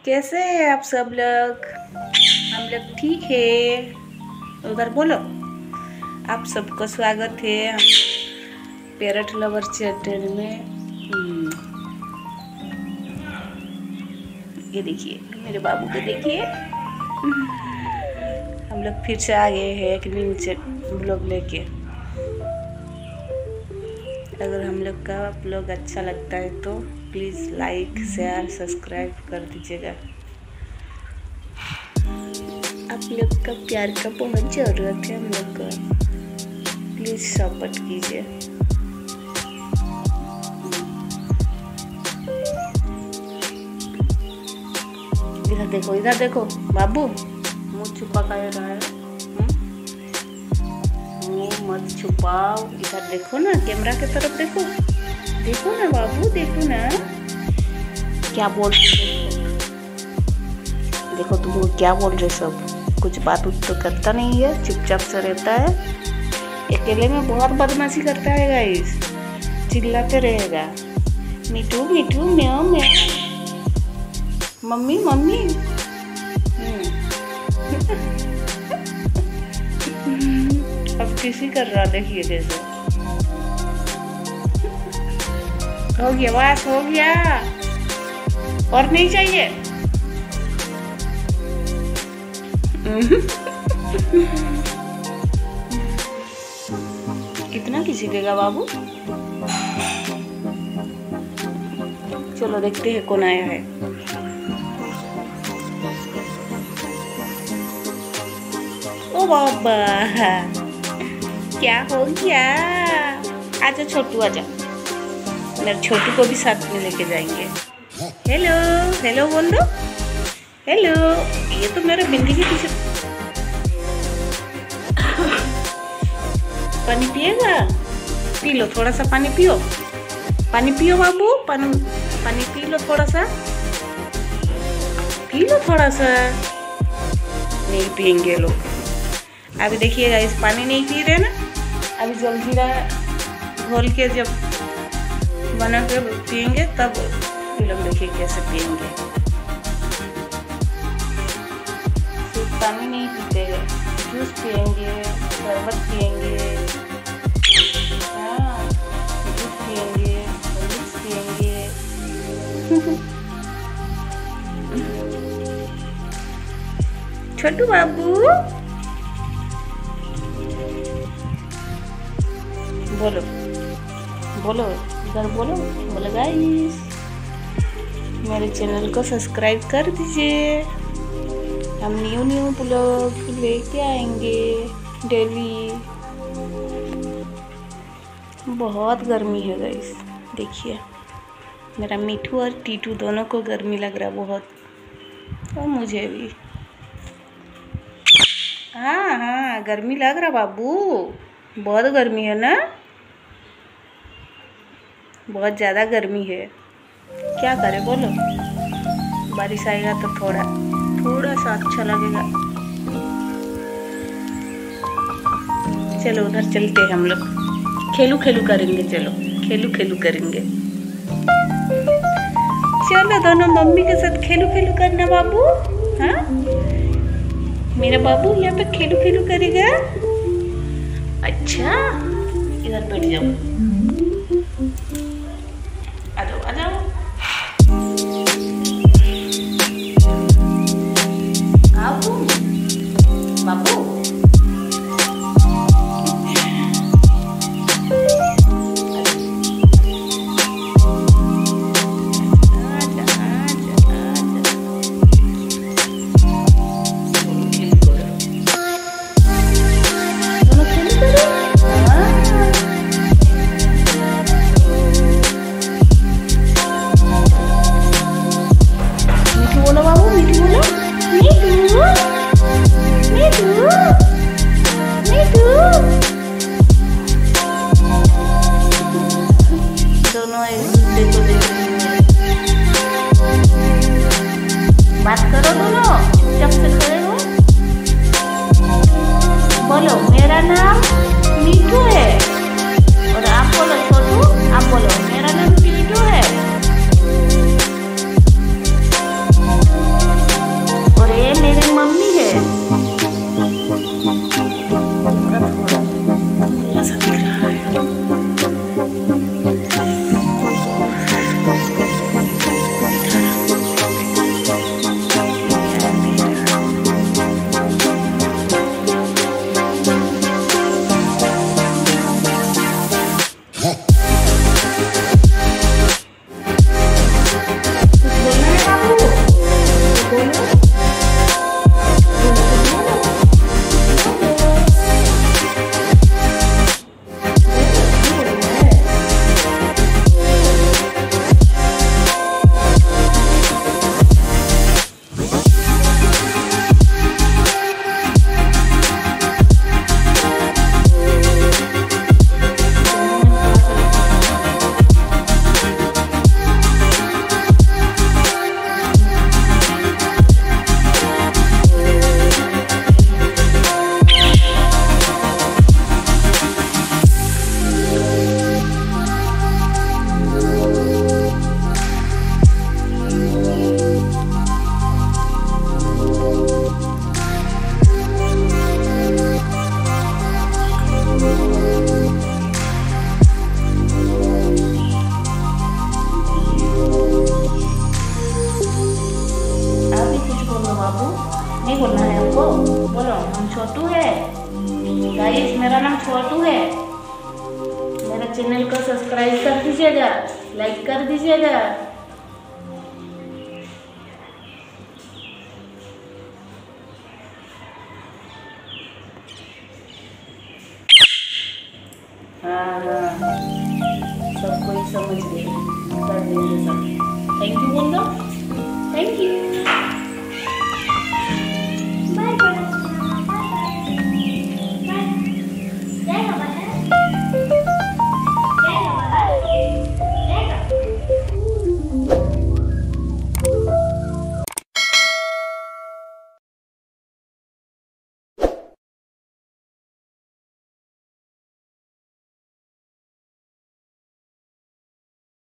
कैसे हैं आप सब लोग? हम लोग ठीक है। उधर बोलो। आप सबको स्वागत है हम पैरट लवर चैनल में। ये देखिए मेरे बाबू को देखिए। हम लोग फिर से आ गए हैं एक न्यू ब्लॉग लेके। अगर हम लोग का ब्लॉग अच्छा लगता है तो प्लीज़ लाइक शेयर सब्सक्राइब कर दीजिएगा। आप लोग का प्यार का बहुत ज़रूरत है हम लोग को। प्लीज़ सपोर्ट कीजिए। इधर देखो बाबू, मुँह छुपा कर रहा है। मुँह मत छुपाओ, इधर देखो ना, कैमरा की तरफ देखो। देखो ना बाबू, देखो ना क्या बोल रहे। देखो तुम क्या बोल रहे सब। कुछ बात तो करता नहीं है, चुपचाप से रहता है। अकेले में बहुत बदमाशी करता है गाइस, चिल्लाते रहेगा। मिठू मिठू म्याऊ म्याऊ, मम्मी मम्मी। अब किसी कर रहा, देखिए कैसे। हो गया बस, हो गया, और नहीं चाहिए। कितना किसी देगा बाबू? चलो देखते हैं कौन आया है। ओ बाबा, क्या हो गया? आजा छोटू, आजा। मेरे छोटू को भी साथ में लेके जाएंगे। हेलो हेलो बोल दो। हेलो। ये तो मेरे बिंदी के पीछे। पानी पिएगा? पी लो, थोड़ा सा पानी पियो। पानी पियो बाबू, पानी पी लो थोड़ा सा। पी लो थोड़ा सा। नहीं पियेंगे लोग। अभी देखिएगा, इस पानी नहीं पी रहे ना। अभी जलजीरा घोल के जब बना के पियेंगे तब ये लोग देखिए कैसे पियेंगे। सिर्फ पानी नहीं पीते, जूस पियेंगे, शरबत पियेंगे, हाँ जूस पियेंगे, हॉर्लिक्स पियेंगे। छोटू बाबू बोलो बोलो, इधर बोलो। बोलो गाइस, मेरे चैनल को सब्सक्राइब कर दीजिए। हम न्यू ब्लॉग लेके आएंगे डेली। बहुत गर्मी है गाइस, देखिए मेरा मिठू और टीटू दोनों को गर्मी लग रहा बहुत, और मुझे भी। हाँ गर्मी लग रहा बाबू, बहुत गर्मी है ना, बहुत ज़्यादा गर्मी है। क्या करें बोलो? बारिश आएगा तो थोड़ा सा अच्छा लगेगा। चलो उधर चलते हैं हम लोग, खेलू करेंगे। चलो खेलू करेंगे। चलो दोनों मम्मी के साथ खेलू करना बाबू। हाँ मेरा बाबू यहाँ पे खेलू करेगा। अच्छा इधर बैठ जाओ। आ जाओ। बाबू मीठू बोलो बाबू, मीठू बोलो। मीठू बोलो हम छोटू है गाइस, मेरा नाम छोटू है। मेरे चैनल को सब्सक्राइब कर दीजिएगा, लाइक कर दीजिएगा। हाँ सब कोई समझ गए, कर देंगे सब। थैंक यू बोल दो, थैंक यू।